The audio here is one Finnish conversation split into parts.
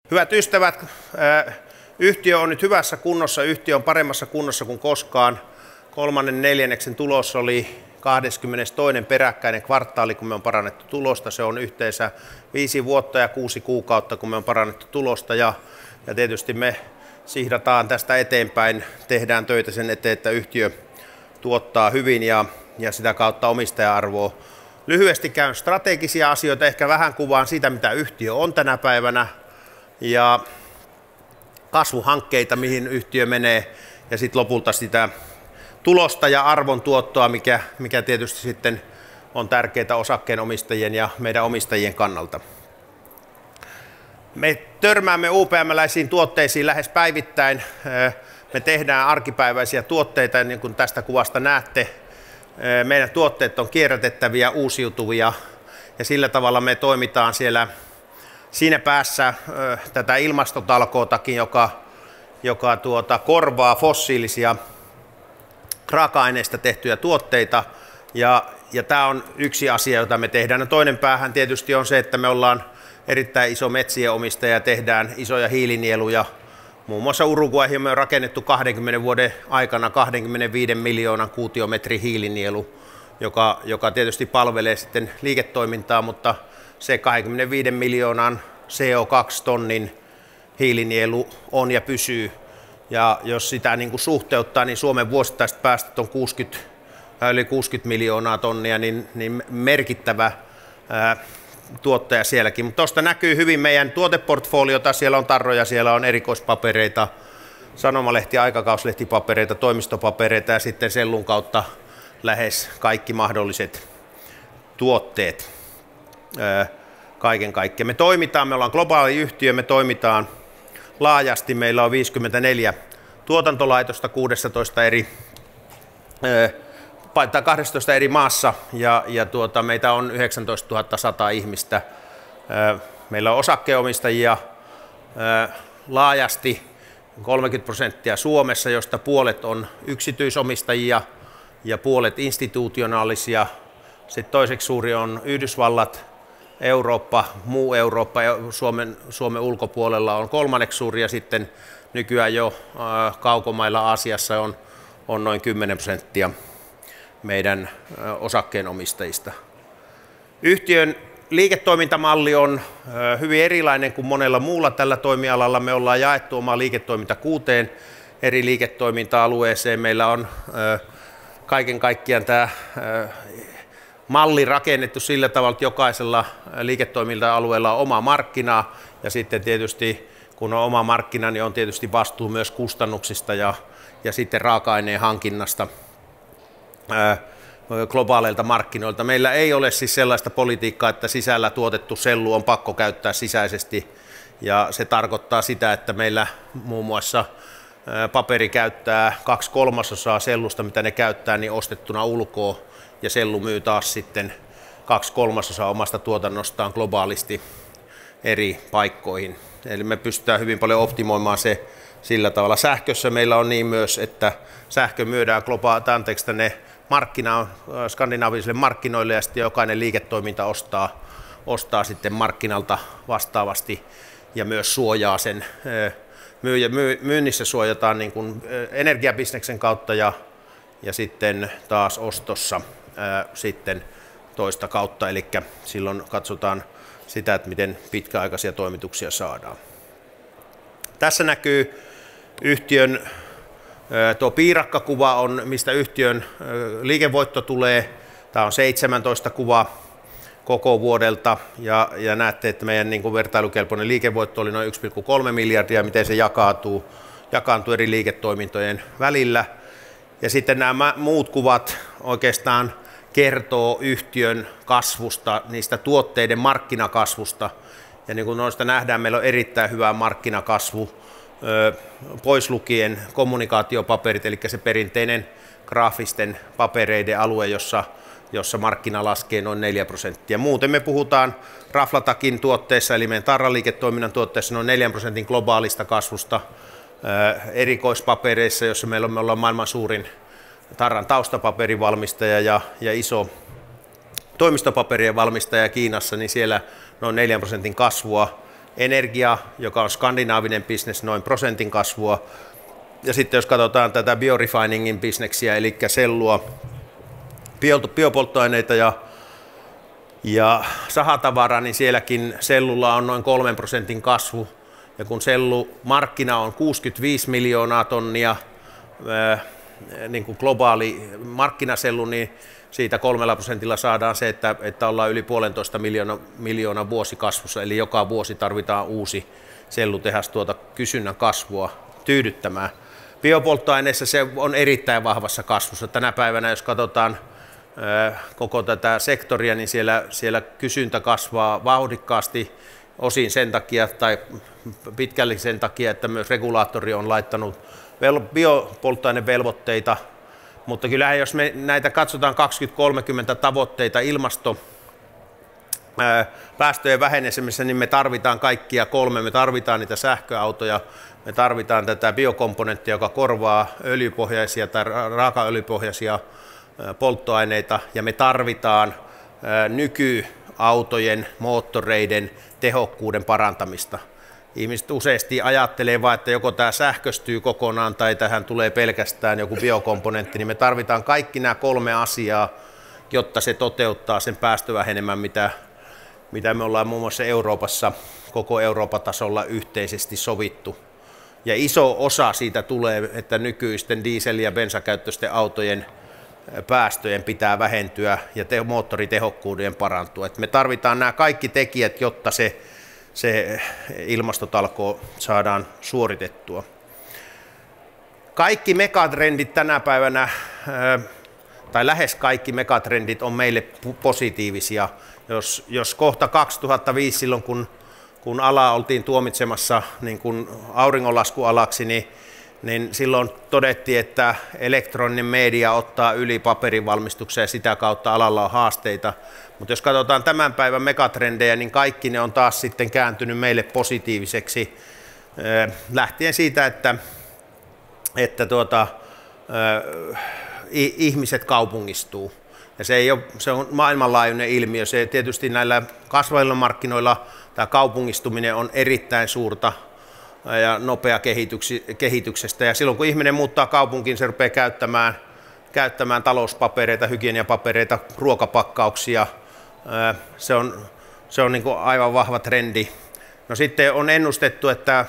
Hyvät ystävät, yhtiö on nyt hyvässä kunnossa, yhtiö on paremmassa kunnossa kuin koskaan. Kolmannen neljänneksen tulos oli 22. peräkkäinen kvartaali, kun me on parannettu tulosta. Se on yhteensä 5 vuotta ja 6 kuukautta, kun me on parannettu tulosta. Ja tietysti me sihdataan tästä eteenpäin, tehdään töitä sen eteen, että yhtiö tuottaa hyvin ja sitä kautta omistaja-arvoa. Lyhyesti käyn strategisia asioita, ehkä vähän kuvaan siitä, mitä yhtiö on tänä päivänä. Ja kasvuhankkeita, mihin yhtiö menee, ja sitten lopulta sitä tulosta ja arvon tuottoa, mikä tietysti sitten on tärkeää osakkeenomistajien ja meidän omistajien kannalta. Me törmäämme UPM-läisiin tuotteisiin lähes päivittäin. Me tehdään arkipäiväisiä tuotteita, niin kuin tästä kuvasta näette. Meidän tuotteet on kierrätettäviä, uusiutuvia, ja sillä tavalla me toimitaan siinä päässä tätä ilmastotalkootakin, joka korvaa fossiilisia raaka-aineista tehtyjä tuotteita. Ja tämä on yksi asia, jota me tehdään. No toinen päähän tietysti on se, että me ollaan erittäin iso metsien omistaja ja tehdään isoja hiilinieluja. Muun muassa Uruguayhin me on rakennettu 20 vuoden aikana 25 miljoonan kuutiometrin hiilinielu, joka tietysti palvelee sitten liiketoimintaa, mutta se 25 miljoonan CO2-tonnin hiilinielu on ja pysyy. Ja jos sitä niin kuin suhteuttaa, niin Suomen vuosittaiset päästöt on yli 60 miljoonaa tonnia, niin merkittävä tuottaja sielläkin. Mutta tuosta näkyy hyvin meidän tuoteportfoliota. Siellä on tarroja, siellä on erikoispapereita, sanomalehti- ja aikakauslehtipapereita, toimistopapereita ja sitten sellun kautta lähes kaikki mahdolliset tuotteet. Kaiken kaikkiaan. Me ollaan globaali yhtiö, me toimitaan laajasti. Meillä on 54 tuotantolaitosta 12 eri maassa ja meitä on 19 100 ihmistä. Meillä on osakkeenomistajia laajasti 30% Suomessa, josta puolet on yksityisomistajia ja puolet institutionaalisia. Sitten toiseksi suuri on Yhdysvallat, muu Eurooppa ja Suomen ulkopuolella on kolmanneksi suuri ja sitten nykyään jo kaukomailla Aasiassa on noin 10% meidän osakkeenomistajista. Yhtiön liiketoimintamalli on hyvin erilainen kuin monella muulla tällä toimialalla. Me ollaan jaettu oma liiketoiminta 6 eri liiketoiminta-alueeseen. Meillä on kaiken kaikkiaan tämä malli rakennettu sillä tavalla, että jokaisella liiketoiminta-alueella on oma markkina ja sitten tietysti kun on oma markkina, niin on tietysti vastuu myös kustannuksista ja sitten raaka-aineen hankinnasta globaaleilta markkinoilta. Meillä ei ole siis sellaista politiikkaa, että sisällä tuotettu sellu on pakko käyttää sisäisesti ja se tarkoittaa sitä, että meillä muun muassa paperi käyttää 2/3 sellusta, mitä ne käyttää, niin ostettuna ulkoa. Ja sellu myy taas sitten 2/3 omasta tuotannostaan globaalisti eri paikkoihin. Eli me pystytään hyvin paljon optimoimaan se sillä tavalla. Sähkössä meillä on niin myös, että sähkö myydään tänne skandinaavisille markkinoille ja sitten jokainen liiketoiminta ostaa sitten markkinalta vastaavasti ja myös suojaa sen. Myynnissä suojataan niin kuin energiabisneksen kautta ja sitten taas ostossa sitten toista kautta, eli silloin katsotaan sitä, että miten pitkäaikaisia toimituksia saadaan. Tässä näkyy yhtiön tuo piirakkakuva on, mistä yhtiön liikevoitto tulee. Tämä on 17 kuva koko vuodelta ja näette, että meidän niin kuin vertailukelpoinen liikevoitto oli noin 1,3 miljardia, miten se jakaantuu eri liiketoimintojen välillä. Ja sitten nämä muut kuvat oikeastaan kertoo yhtiön kasvusta, niistä tuotteiden markkinakasvusta. Ja niin kuin noista nähdään, meillä on erittäin hyvä markkinakasvu, pois lukien kommunikaatiopaperit, eli se perinteinen graafisten papereiden alue, jossa markkina laskee noin 4%. Muuten me puhutaan Raflatakin tuotteessa, eli meidän tarraliiketoiminnan tuotteessa noin 4% globaalista kasvusta. Erikoispapereissa, jossa me ollaan maailman suurin tarran taustapaperivalmistaja ja iso toimistopaperien valmistaja Kiinassa, niin siellä noin 4% kasvua. Energia, joka on skandinaavinen bisnes, noin 1% kasvua. Ja sitten jos katsotaan tätä biorefiningin bisneksiä, eli sellua, biopolttoaineita ja sahatavaraa, niin sielläkin sellulla on noin 3% kasvu. Ja kun sellumarkkina on 65 miljoonaa tonnia, niin kuin globaali markkinasellu, niin siitä 3% saadaan se, että ollaan yli 1,5 miljoonaa vuosikasvussa, eli joka vuosi tarvitaan uusi sellutehas tuota kysynnän kasvua tyydyttämään. Biopolttoaineissa se on erittäin vahvassa kasvussa. Tänä päivänä, jos katsotaan koko tätä sektoria, niin siellä kysyntä kasvaa vauhdikkaasti, osin sen takia tai pitkälle sen takia, että myös regulaattori on laittanut biopolttoainevelvoitteita, mutta kyllähän jos me näitä katsotaan 2030 tavoitteita päästöjen vähenemisessä, niin me tarvitaan kaikkia kolme. Me tarvitaan niitä sähköautoja, me tarvitaan tätä biokomponenttia, joka korvaa öljypohjaisia tai raakaöljypohjaisia polttoaineita, ja me tarvitaan nykyautojen moottoreiden tehokkuuden parantamista. Ihmiset useasti ajattelee vain, että joko tämä sähköstyy kokonaan tai tähän tulee pelkästään joku biokomponentti, niin me tarvitaan kaikki nämä kolme asiaa, jotta se toteuttaa sen päästövähenemän, mitä me ollaan muun muassa Euroopassa, koko Euroopan tasolla yhteisesti sovittu. Ja iso osa siitä tulee, että nykyisten diesel- ja bensakäyttöisten autojen päästöjen pitää vähentyä ja moottoritehokkuuden parantua. Et me tarvitaan nämä kaikki tekijät, jotta se ilmastotalkoo saadaan suoritettua. Kaikki megatrendit tänä päivänä, tai lähes kaikki megatrendit on meille positiivisia. Jos kohta 2005, silloin kun alaa oltiin tuomitsemassa niin kuin auringonlaskualaksi, niin silloin todettiin, että elektroninen media ottaa yli paperin valmistuksen ja sitä kautta alalla on haasteita. Mutta jos katsotaan tämän päivän megatrendejä, niin kaikki ne on taas sitten kääntynyt meille positiiviseksi lähtien siitä, että ihmiset kaupungistuu. Ja se on maailmanlaajuinen ilmiö. Se tietysti näillä kasvavilla markkinoilla tämä kaupungistuminen on erittäin suurta ja nopea kehityksestä. Ja silloin kun ihminen muuttaa kaupunkiin, se rupeaa käyttämään talouspapereita, hygieniapapereita, ruokapakkauksia. Se on niin kuin aivan vahva trendi. No sitten on ennustettu, että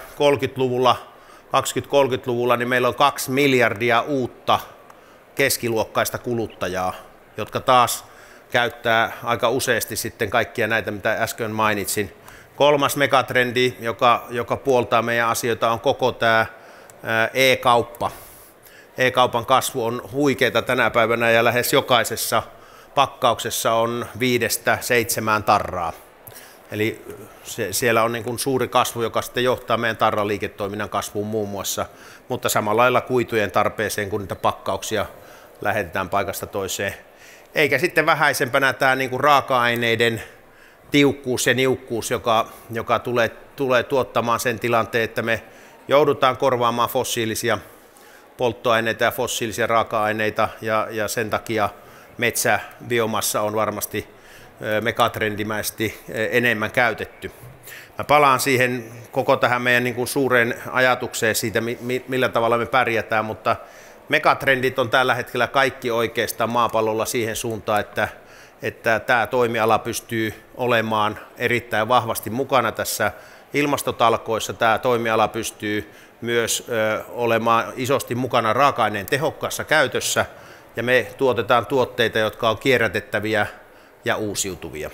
2030-luvulla niin meillä on 2 miljardia uutta keskiluokkaista kuluttajaa, jotka taas käyttää aika useasti sitten kaikkia näitä, mitä äsken mainitsin. Kolmas megatrendi, joka puoltaa meidän asioita, on koko tämä e-kauppa. E-kaupan kasvu on huikeaa tänä päivänä ja lähes jokaisessa pakkauksessa on 5-7 tarraa. Eli siellä on niin kuin suuri kasvu, joka sitten johtaa meidän tarraliiketoiminnan kasvuun muun muassa, mutta samalla lailla kuitujen tarpeeseen, kun niitä pakkauksia lähetetään paikasta toiseen. Eikä sitten vähäisempänä tämä niin kuin raaka-aineiden tiukkuus ja niukkuus, joka tulee tuottamaan sen tilanteen, että me joudutaan korvaamaan fossiilisia polttoaineita ja fossiilisia raaka-aineita, ja sen takia metsäbiomassa on varmasti megatrendimäisesti enemmän käytetty. Mä palaan siihen koko tähän meidän niin kuin suureen ajatukseen siitä, millä tavalla me pärjätään, mutta megatrendit on tällä hetkellä kaikki oikeastaan maapallolla siihen suuntaan, että tämä toimiala pystyy olemaan erittäin vahvasti mukana tässä ilmastotalkoissa. Tämä toimiala pystyy myös olemaan isosti mukana raaka-aineen tehokkaassa käytössä, ja me tuotetaan tuotteita, jotka on kierrätettäviä ja uusiutuvia.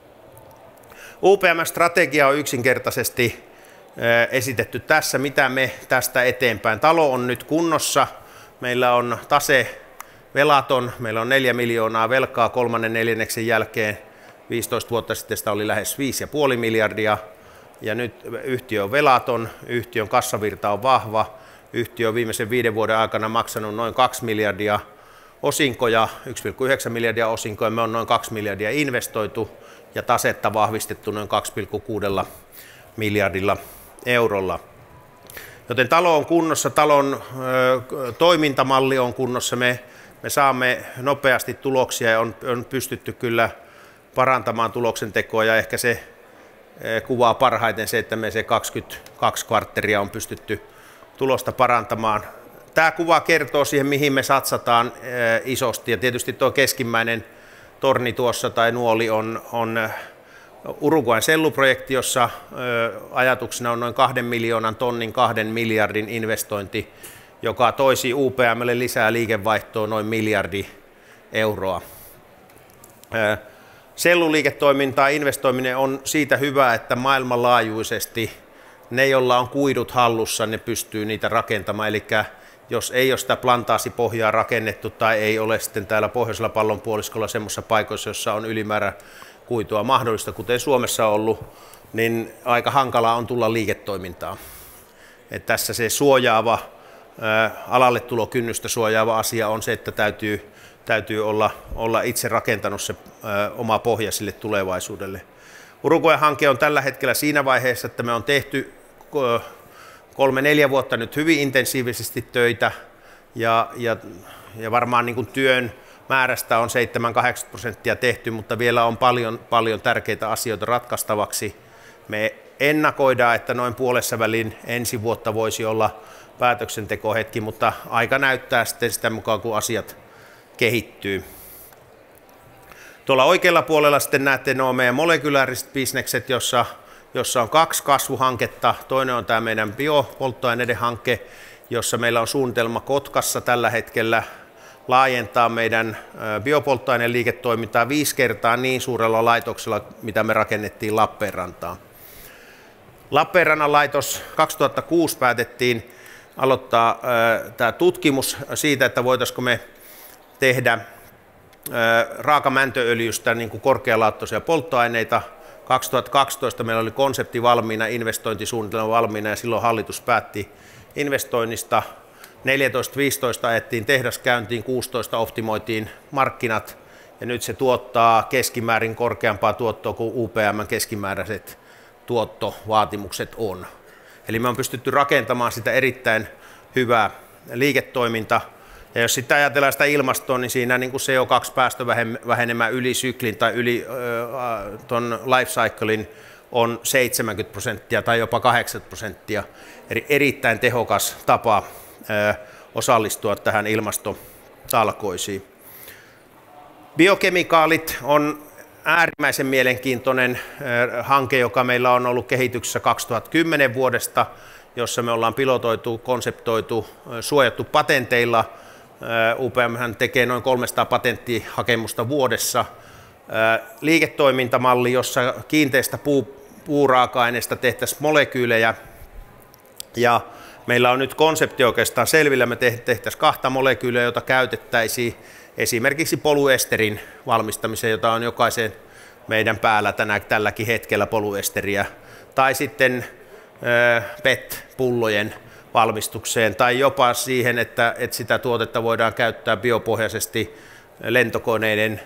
UPM-strategia on yksinkertaisesti esitetty tässä, mitä me tästä eteenpäin. Talo on nyt kunnossa, meillä on tase velaton, meillä on 4 miljoonaa velkaa kolmannen neljänneksen jälkeen, 15 vuotta sitten sitä oli lähes 5,5 miljardia, ja nyt yhtiö on velaton, yhtiön kassavirta on vahva, yhtiö on viimeisen 5 vuoden aikana maksanut noin 2 miljardia osinkoja, 1,9 miljardia osinkoja, me on noin 2 miljardia investoitu ja tasetta vahvistettu noin 2,6 miljardilla eurolla. Joten talo on kunnossa, talon toimintamalli on kunnossa, me saamme nopeasti tuloksia ja on pystytty kyllä parantamaan tuloksentekoa, ja ehkä se kuvaa parhaiten se, että me se 22 kvartteria on pystytty tulosta parantamaan. Tämä kuva kertoo siihen, mihin me satsataan isosti, ja tietysti tuo keskimmäinen torni tuossa tai nuoli on Uruguayn selluprojekti, jossa ajatuksena on noin 2 miljoonan tonnin 2 miljardin investointi, joka toisi UPM:lle lisää liikevaihtoa noin miljardi euroa. Selluliiketoimintaa investoiminen on siitä hyvä, että maailmanlaajuisesti ne, joilla on kuidut hallussa, ne pystyy niitä rakentamaan. Eli jos ei ole sitä plantaasipohjaa rakennettu tai ei ole sitten täällä pohjoisella pallonpuoliskolla semmoisissa paikoissa, jossa on ylimäärä kuitua mahdollista, kuten Suomessa on ollut, niin aika hankalaa on tulla liiketoimintaan. Et tässä se suojaava, alalle tulokynnystä suojaava asia on se, että täytyy olla itse rakentanut se oma pohja sille tulevaisuudelle. Uruguayn hanke on tällä hetkellä siinä vaiheessa, että me on tehty 3-4 vuotta nyt hyvin intensiivisesti töitä ja varmaan niin kuin työn määrästä on 7-8% tehty, mutta vielä on paljon tärkeitä asioita ratkaistavaksi. Me ennakoidaan, että noin puolessa välin ensi vuotta voisi olla päätöksentekohetki, mutta aika näyttää sitten sitä mukaan, kun asiat kehittyy. Tuolla oikealla puolella sitten näette nuo meidän molekylääriset bisnekset, jossa on 2 kasvuhanketta. Toinen on tämä meidän biopolttoaineiden hanke, jossa meillä on suunnitelma Kotkassa tällä hetkellä laajentaa meidän biopolttoaineen liiketoimintaa 5 kertaa niin suurella laitoksella, mitä me rakennettiin Lappeenrantaan. Lappeenrannan laitos 2006 päätettiin aloittaa tämä tutkimus siitä, että voitaisiinko me tehdä raakamäntööljystä niin kuin korkealaattoisia polttoaineita. 2012 meillä oli konsepti valmiina, investointisuunnitelma valmiina ja silloin hallitus päätti investoinnista. 14-15 ajettiin tehdas käyntiin, 16 optimoitiin markkinat ja nyt se tuottaa keskimäärin korkeampaa tuottoa kuin UPM:n keskimääräiset tuottovaatimukset on. Eli me on pystytty rakentamaan sitä erittäin hyvää liiketoiminta. Ja jos sitten ajatellaan sitä ilmastoa, niin siinä niin kuin CO2-päästövähenemä yli syklin tai yli ton life cyclein on 70% tai jopa 80%. Eli erittäin tehokas tapa osallistua tähän ilmastotalkoisiin. Biokemikaalit on äärimmäisen mielenkiintoinen hanke, joka meillä on ollut kehityksessä 2010 vuodesta, jossa me ollaan pilotoitu, konseptoitu, suojattu patenteilla. UPM tekee noin 300 patenttihakemusta vuodessa. Liiketoimintamalli, jossa kiinteistä puuraaka-aineesta tehtäisiin molekyylejä. Ja meillä on nyt konsepti oikeastaan selvillä. Me tehtäisiin 2 molekyyliä, joita käytettäisiin esimerkiksi polyesterin valmistamiseen, jota on jokaisen meidän päällä tälläkin hetkellä polyesteriä. Tai sitten PET-pullojen valmistukseen tai jopa siihen, että sitä tuotetta voidaan käyttää biopohjaisesti lentokoneiden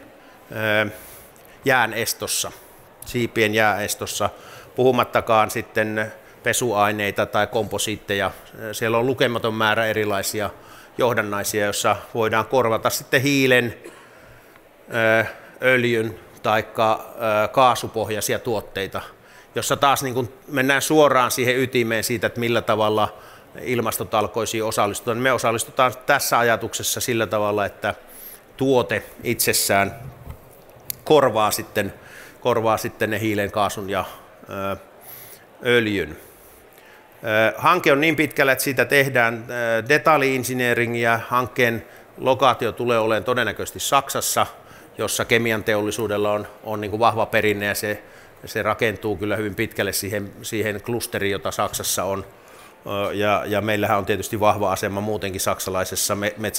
jäänestossa, siipien jääestossa, puhumattakaan sitten pesuaineita tai komposiitteja. Siellä on lukematon määrä erilaisia johdannaisia, joissa voidaan korvata sitten hiilen, öljyn tai kaasupohjaisia tuotteita, jossa taas niin kuin mennään suoraan siihen ytimeen siitä, että millä tavalla ilmastotalkoisiin osallistutaan. Me osallistutaan tässä ajatuksessa sillä tavalla, että tuote itsessään korvaa sitten ne hiilen, kaasun ja öljyn. Hanke on niin pitkällä, että siitä tehdään detalji-insinööringiä. Hankkeen lokaatio tulee olemaan todennäköisesti Saksassa, jossa kemian teollisuudella on niin kuin vahva perinne ja se rakentuu kyllä hyvin pitkälle siihen klusteriin, jota Saksassa on. Ja meillähän on tietysti vahva asema muutenkin saksalaisessa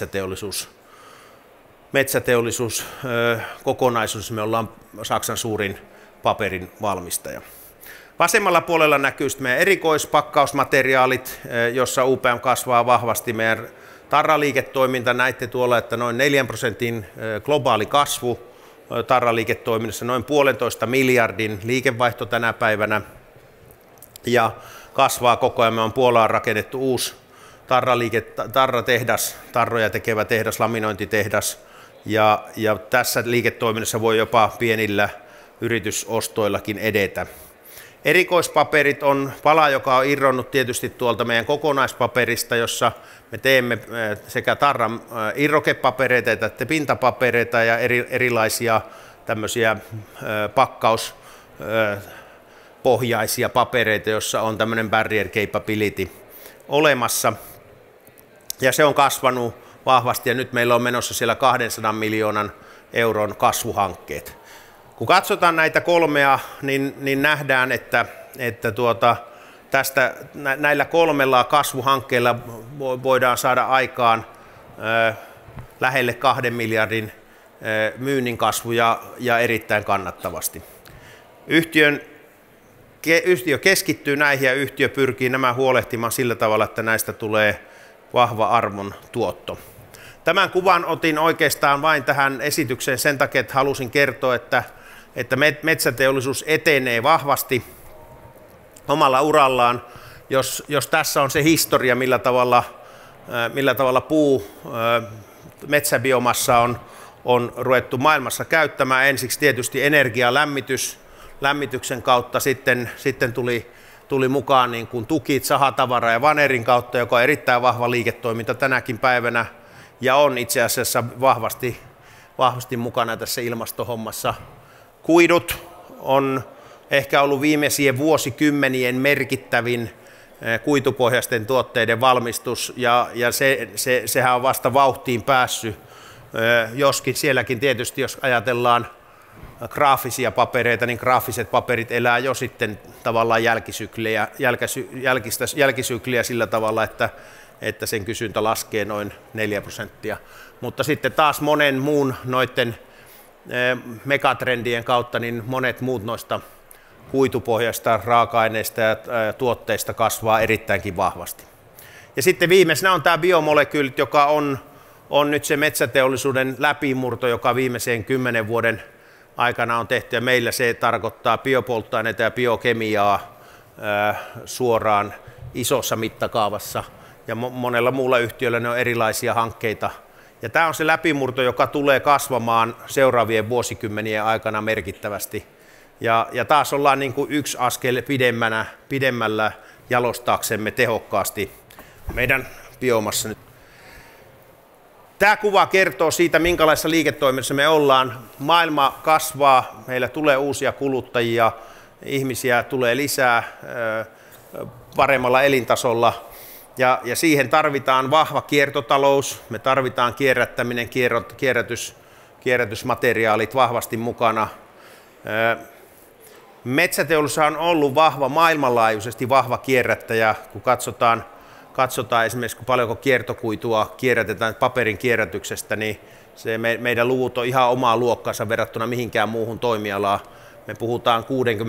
metsäteollisuuskokonaisuudessa. Me ollaan Saksan suurin paperin valmistaja. Vasemmalla puolella näkyy meidän erikoispakkausmateriaalit, jossa UPM kasvaa vahvasti. Meidän tarraliiketoiminta, näitte tuolla, että noin 4% globaali kasvu tarraliiketoiminnassa, noin 1,5 miljardin liikevaihto tänä päivänä ja kasvaa koko ajan. Me on Puolaan rakennettu uusi tarratehdas, tarroja tekevä tehdas, laminointitehdas ja tässä liiketoiminnassa voi jopa pienillä yritysostoillakin edetä. Erikoispaperit on pala, joka on irronnut tietysti tuolta meidän kokonaispaperista, jossa me teemme sekä tarran irrokepapereita että pintapapereita ja erilaisia tämmöisiä pakkauspohjaisia papereita, jossa on tämmöinen barrier capability olemassa. Ja se on kasvanut vahvasti ja nyt meillä on menossa siellä 200 miljoonan euron kasvuhankkeet. Kun katsotaan näitä kolmea, niin nähdään, että näillä kolmella kasvuhankkeella voidaan saada aikaan lähelle 2 miljardin myynnin kasvu ja erittäin kannattavasti. Yhtiö keskittyy näihin ja yhtiö pyrkii nämä huolehtimaan sillä tavalla, että näistä tulee vahva arvon tuotto. Tämän kuvan otin oikeastaan vain tähän esitykseen sen takia, että halusin kertoa, että metsäteollisuus etenee vahvasti omalla urallaan. Jos tässä on se historia, millä tavalla metsäbiomassa on ruvettu maailmassa käyttämään. Ensiksi tietysti lämmityksen kautta, sitten tuli mukaan niin kuin tukit, sahatavara ja vanerin kautta, joka on erittäin vahva liiketoiminta tänäkin päivänä ja on itse asiassa vahvasti mukana tässä ilmastohommassa. Kuidut on ehkä ollut viimeisien vuosikymmenien merkittävin kuitupohjaisten tuotteiden valmistus ja sehän on vasta vauhtiin päässyt, joskin sielläkin tietysti jos ajatellaan graafisia papereita, niin graafiset paperit elää jo sitten tavallaan jälkisykliä sillä tavalla, että sen kysyntä laskee noin 4%. Mutta sitten taas monen muun noiden megatrendien kautta, niin monet muut noista kuitupohjaista raaka-aineista ja tuotteista kasvaa erittäinkin vahvasti. Ja sitten viimeisenä on tämä biomolekyylit, joka on nyt se metsäteollisuuden läpimurto, joka viimeiseen 10 vuoden aikana on tehty, ja meillä se tarkoittaa biopolttoaineita ja biokemiaa suoraan isossa mittakaavassa, ja monella muulla yhtiöllä ne on erilaisia hankkeita. Ja tämä on se läpimurto, joka tulee kasvamaan seuraavien vuosikymmenien aikana merkittävästi. Ja taas ollaan niin kuin yksi askel pidemmällä jalostaaksemme tehokkaasti meidän biomassa. Tämä kuva kertoo siitä, minkälaisessa liiketoiminnassa me ollaan. Maailma kasvaa, meillä tulee uusia kuluttajia, ihmisiä tulee lisää paremmalla elintasolla. Ja siihen tarvitaan vahva kiertotalous, me tarvitaan kierrättäminen, kierrätysmateriaalit vahvasti mukana. Metsäteollisuus on ollut maailmanlaajuisesti vahva kierrättäjä, kun katsotaan esimerkiksi paljonko kiertokuitua kierrätetään paperin kierrätyksestä, niin meidän luvut on ihan omaa luokkaansa verrattuna mihinkään muuhun toimialaan. Me puhutaan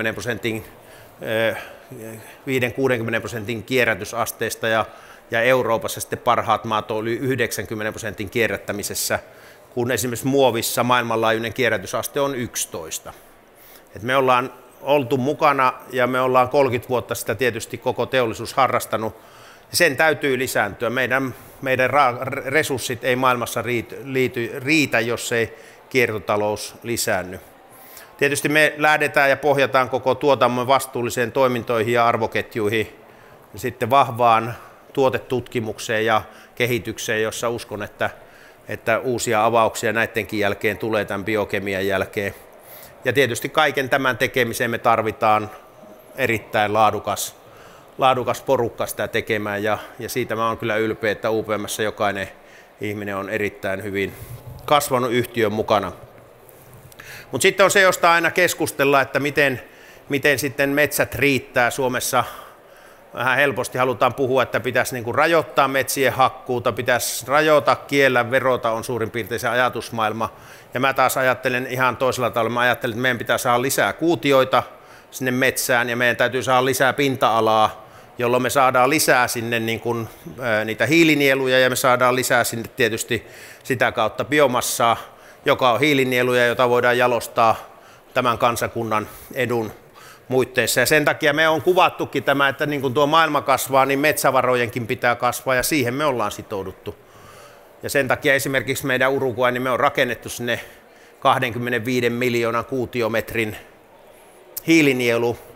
5-60% kierrätysasteesta ja Euroopassa sitten parhaat maat on yli 90% kierrättämisessä, kun esimerkiksi muovissa maailmanlaajuinen kierrätysaste on 11. Et me ollaan oltu mukana ja me ollaan 30 vuotta sitä tietysti koko teollisuus harrastanut. Sen täytyy lisääntyä. Meidän resurssit ei maailmassa riitä, jos ei kiertotalous lisäänny. Tietysti me lähdetään ja pohjataan koko tuotamme vastuulliseen toimintoihin ja arvoketjuihin ja sitten vahvaan tuotetutkimukseen ja kehitykseen, jossa uskon, että uusia avauksia näidenkin jälkeen tulee tämän biokemian jälkeen. Ja tietysti kaiken tämän tekemiseen me tarvitaan erittäin laadukas porukka sitä tekemään ja siitä mä oon kyllä ylpeä, että UPM:ssä jokainen ihminen on erittäin hyvin kasvanut yhtiön mukana. Mutta sitten on se, josta aina keskustellaan, että miten sitten metsät riittää Suomessa. Vähän helposti halutaan puhua, että pitäisi niinku rajoittaa metsien hakkuuta, pitäisi rajoittaa, kiellä, verota on suurin piirtein se ajatusmaailma. Ja mä taas ajattelen ihan toisella tavalla. Mä ajattelen, että meidän pitää saada lisää kuutioita sinne metsään ja meidän täytyy saada lisää pinta-alaa, jolloin me saadaan lisää sinne niitä hiilinieluja ja me saadaan lisää sinne tietysti sitä kautta biomassaa, joka on hiilinieluja, jota voidaan jalostaa tämän kansakunnan edun muitteissa. Ja sen takia me on kuvattukin tämä, että niin kuin tuo maailma kasvaa, niin metsävarojenkin pitää kasvaa ja siihen me ollaan sitouduttu. Ja sen takia esimerkiksi meidän Uruguay, niin me on rakennettu sinne 25 miljoonan kuutiometrin hiilinielu,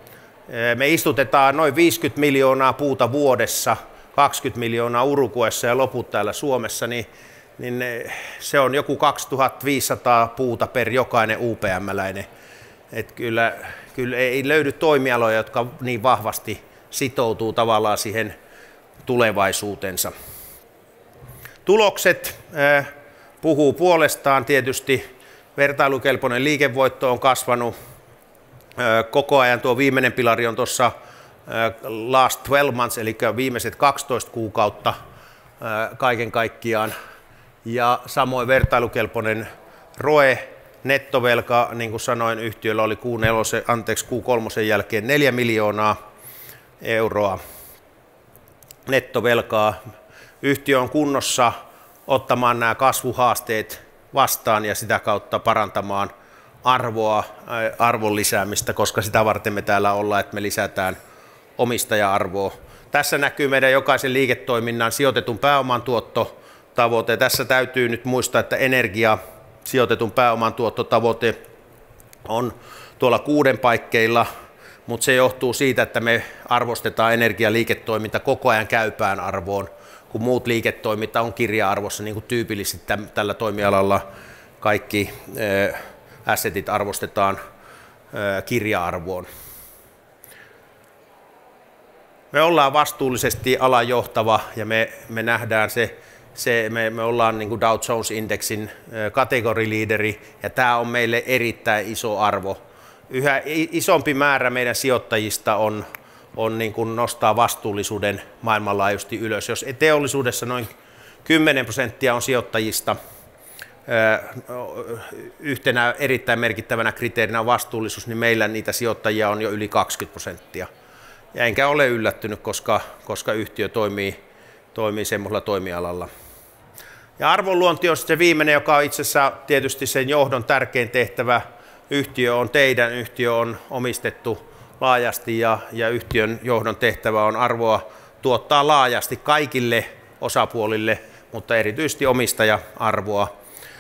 Me istutetaan noin 50 miljoonaa puuta vuodessa, 20 miljoonaa Uruguayssa ja loput täällä Suomessa, niin se on joku 2500 puuta per jokainen UPM-läinen. Et kyllä ei löydy toimialoja, jotka niin vahvasti sitoutuu tavallaan siihen tulevaisuutensa. Tulokset puhuu puolestaan tietysti. Vertailukelpoinen liikevoitto on kasvanut koko ajan. Tuo viimeinen pilari on tuossa last 12 months, eli viimeiset 12 kuukautta kaiken kaikkiaan. Ja samoin vertailukelpoinen ROE, nettovelka, niin kuin sanoin, yhtiöllä oli Q3 jälkeen 4 miljoonaa euroa nettovelkaa. Yhtiö on kunnossa ottamaan nämä kasvuhaasteet vastaan ja sitä kautta parantamaan arvon lisäämistä, koska sitä varten me täällä ollaan, että me lisätään omistaja-arvoa. Tässä näkyy meidän jokaisen liiketoiminnan sijoitetun pääoman tuottotavoite. Tässä täytyy nyt muistaa, että energia sijoitetun pääoman tuottotavoite on tuolla 6 paikkeilla, mutta se johtuu siitä, että me arvostetaan energialiiketoiminta koko ajan käypään arvoon, kun muut liiketoiminta on kirja-arvossa, niin kuin tyypillisesti tällä toimialalla kaikki assetit arvostetaan kirja-arvoon. Me ollaan vastuullisesti alan johtava ja me nähdään me ollaan niin kuin Dow Jones-indeksin kategoriliideri ja tämä on meille erittäin iso arvo. Yhä isompi määrä meidän sijoittajista on niin kuin nostaa vastuullisuuden maailmanlaajuisesti ylös. Jos teollisuudessa noin 10% on sijoittajista, yhtenä erittäin merkittävänä kriteerinä on vastuullisuus, niin meillä niitä sijoittajia on jo yli 20%. Ja enkä ole yllättynyt, koska yhtiö toimii semmoisella toimialalla. Ja arvonluonti on se viimeinen, joka on itse asiassa tietysti sen johdon tärkein tehtävä. Yhtiö on teidän, yhtiö on omistettu laajasti ja yhtiön johdon tehtävä on arvoa tuottaa laajasti kaikille osapuolille, mutta erityisesti omistaja-arvoa.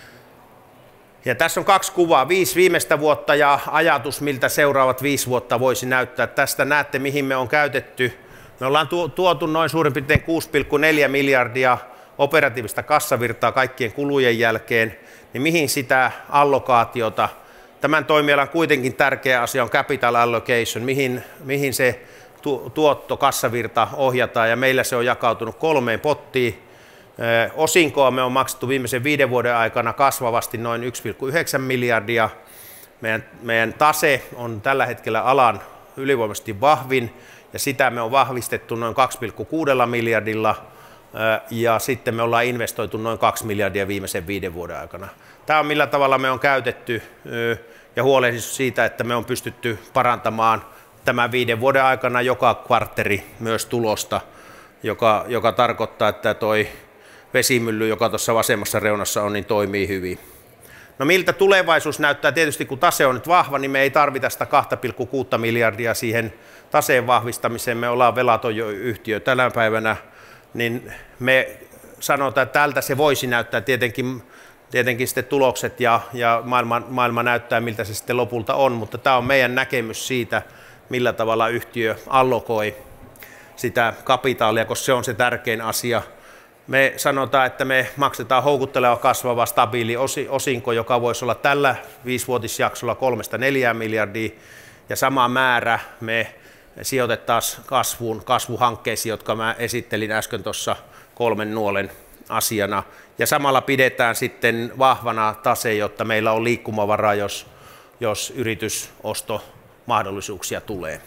Ja tässä on 2 kuvaa, 5 viimeistä vuotta ja ajatus, miltä seuraavat 5 vuotta voisi näyttää. Tästä näette, mihin me on käytetty. Me ollaan tuotu noin suurin piirtein 6,4 miljardia operatiivista kassavirtaa kaikkien kulujen jälkeen, niin mihin sitä allokaatiota, tämän toimialan kuitenkin tärkeä asia on capital allocation, mihin se tuotto, kassavirta ohjataan, ja meillä se on jakautunut 3 pottiin. Osinkoa me on maksettu viimeisen 5 vuoden aikana kasvavasti noin 1,9 miljardia. Meidän tase on tällä hetkellä alan ylivoimaisesti vahvin, ja sitä me on vahvistettu noin 2,6 miljardilla, ja sitten me ollaan investoitu noin 2 miljardia viimeisen 5 vuoden aikana. Tämä on millä tavalla me on käytetty ja huolehdittu siitä, että me on pystytty parantamaan tämän 5 vuoden aikana joka kvartteri myös tulosta, joka tarkoittaa, että toi vesimylly, joka tuossa vasemmassa reunassa on, niin toimii hyvin. No miltä tulevaisuus näyttää? Tietysti kun tase on nyt vahva, niin me ei tarvita sitä 2,6 miljardia siihen taseen vahvistamiseen. Me ollaan velaton jo yhtiö tänä päivänä, niin me sanotaan, että tältä se voisi näyttää tietenkin sitten tulokset ja maailma näyttää, miltä se sitten lopulta on, mutta tämä on meidän näkemys siitä, millä tavalla yhtiö allokoi sitä kapitaalia, koska se on se tärkein asia. Me sanotaan, että me maksetaan houkutteleva, kasvava, stabiili osinko, joka voisi olla tällä 5-vuotisjaksolla 3-4 miljardia, ja sama määrä me sijoitettaisiin kasvuhankkeisiin, jotka mä esittelin äsken tuossa 3 nuolen asiana, ja samalla pidetään sitten vahvana tase, jotta meillä on liikkumavaraa, jos yritysostomahdollisuuksia tulee.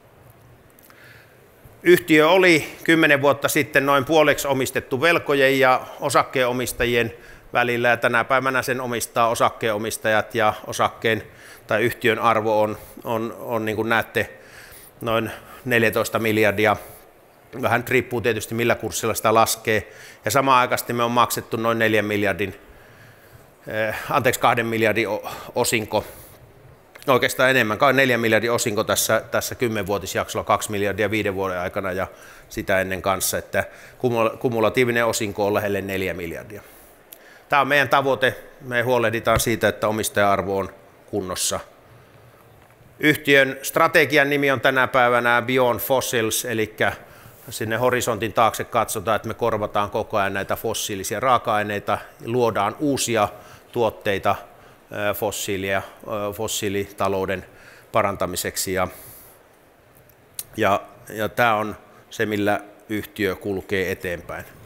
Yhtiö oli 10 vuotta sitten noin puoleksi omistettu velkojen ja osakkeenomistajien välillä, ja tänä päivänä sen omistaa osakkeenomistajat, ja osakkeen tai yhtiön arvo on niin kuin näette noin 14 miljardia. Vähän riippuu tietysti millä kurssilla sitä laskee, ja samaan aikaan me on maksettu noin 2 miljardin osinko. Oikeastaan enemmän, 4 miljardin osinko tässä 10-vuotisjaksolla, 2 miljardia 5 vuoden aikana ja sitä ennen kanssa, että kumulatiivinen osinko on lähelle 4 miljardia. Tämä on meidän tavoite, me huolehditaan siitä, että omistaja-arvo on kunnossa. Yhtiön strategian nimi on tänä päivänä Beyond Fossils, eli sinne horisontin taakse katsotaan, että me korvataan koko ajan näitä fossiilisia raaka-aineita, luodaan uusia tuotteita fossiilitalouden parantamiseksi ja tämä on se, millä yhtiö kulkee eteenpäin.